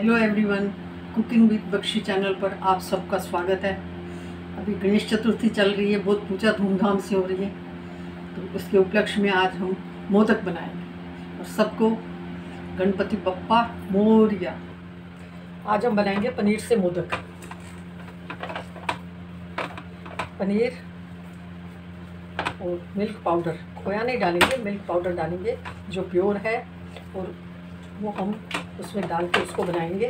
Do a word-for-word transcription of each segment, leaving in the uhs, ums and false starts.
Hello everyone, cooking with Bakshi channel पर आप सबका स्वागत है। अभी गणेश चतुर्थी चल रही है, बहुत पूजा धूमधाम से हो रही है। तो उसके उपलक्ष्य में आज हम मोदक बनाएंगे और सबको गणपति बप्पा मोरया। आज हम बनाएंगे पनीर से मोदक। पनीर और मिल्क पाउडर, खोया नहीं डालेंगे, मिल्क पाउडर डालेंगे जो प्योर है, और वो हम उसमें डाल के उसको बनाएंगे।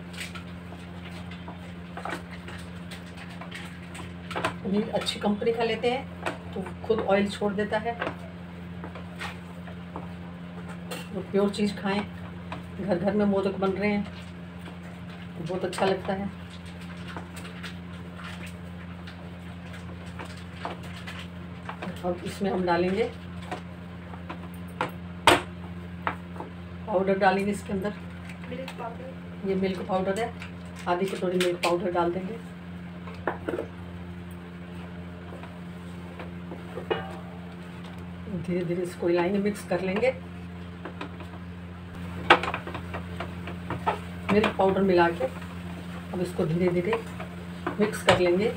पनीर अच्छी कंपनी का लेते हैं तो खुद ऑयल छोड़ देता है, और प्योर चीज़ खाएं। घर घर में मोदक बन रहे हैं तो बहुत अच्छा लगता है। अब इसमें हम डालेंगे पाउडर, डालेंगे इसके अंदर मिल्क पाउडर। ये मिल्क पाउडर है, आधी कटोरी मिल्क पाउडर डाल देंगे। धीरे धीरे इसको हिलाएंगे, मिक्स कर लेंगे। मिल्क पाउडर मिला के अब इसको धीरे धीरे मिक्स कर लेंगे।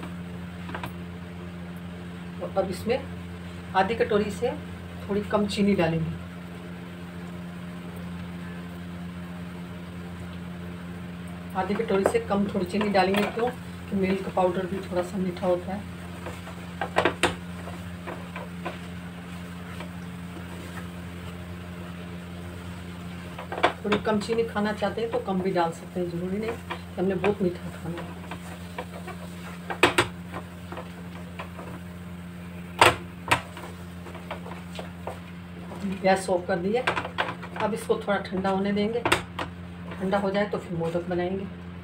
और अब इसमें आधी कटोरी से थोड़ी कम चीनी डालेंगे। आधी कटोरी से कम थोड़ी चीनी डालेंगे, क्यों कि मिल्क पाउडर भी थोड़ा सा मीठा होता है। थोड़ी कम चीनी खाना चाहते हैं तो कम भी डाल सकते हैं, ज़रूरी नहीं कि हमने बहुत मीठा खाना है। गैस ऑफ कर दिए। अब इसको थोड़ा ठंडा होने देंगे। ठंडा हो जाए तो फिर मोदक बनाएंगे।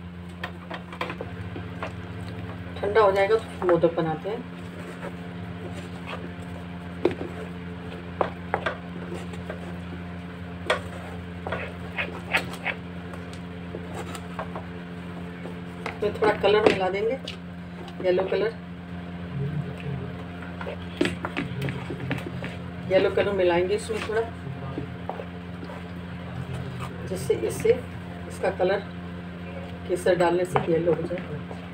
ठंडा हो जाएगा तो फिर मोदक बनाते हैं। तो थोड़ा कलर मिला देंगे, येलो कलर। येलो कलर मिलाएंगे इसमें थोड़ा, जिससे इससे इसका कलर केसर डालने से येलो हो जाए।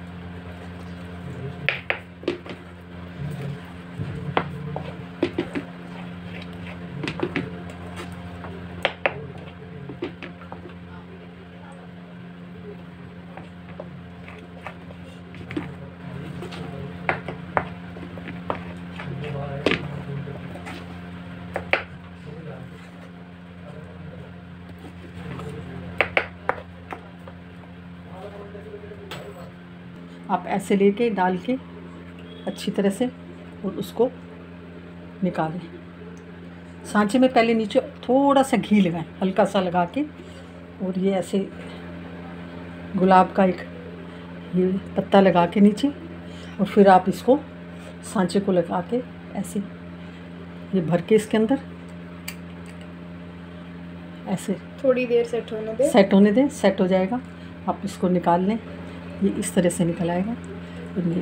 आप ऐसे लेके डाल के अच्छी तरह से और उसको निकालें। सांचे में पहले नीचे थोड़ा सा घी लगाएं, हल्का सा लगा के, और ये ऐसे गुलाब का एक ये पत्ता लगा के नीचे, और फिर आप इसको सांचे को लगा के ऐसे ये भर के इसके अंदर ऐसे थोड़ी देर सेट होने दें। सेट होने दें। सेट हो जाएगा, आप इसको निकाल लें। ये इस तरह से निकल आएगा। ये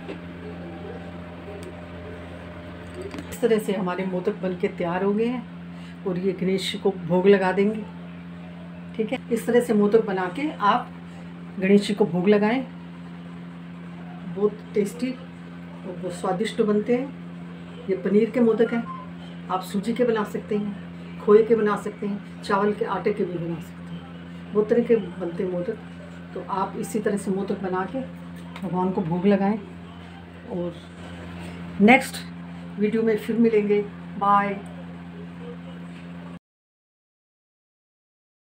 इस तरह से हमारे मोदक बनके तैयार हो गए हैं, और ये गणेश को भोग लगा देंगे। ठीक है, इस तरह से मोदक बना के आप गणेश जी को भोग लगाएं। बहुत टेस्टी और बहुत स्वादिष्ट बनते हैं। ये पनीर के मोदक हैं, आप सूजी के बना सकते हैं, खोए के बना सकते हैं, चावल के आटे के भी बना सकते हैं। बहुत तरह के बनते हैं मोदक। तो आप इसी तरह से मोदक बना के भगवान को भोग लगाएं। और नेक्स्ट वीडियो में फिर मिलेंगे। बाय।